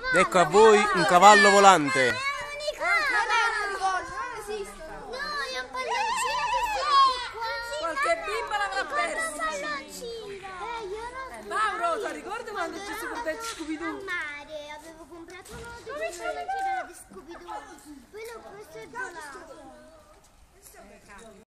Ecco a voi un cavallo volante. Qualche bimba l'avrà persa. Mauro, ti ricordi quando ci si portava Scooby-Doo? A mare avevo comprato uno dove c'era di Scooby-Doo. Poi l'ho preso e volato.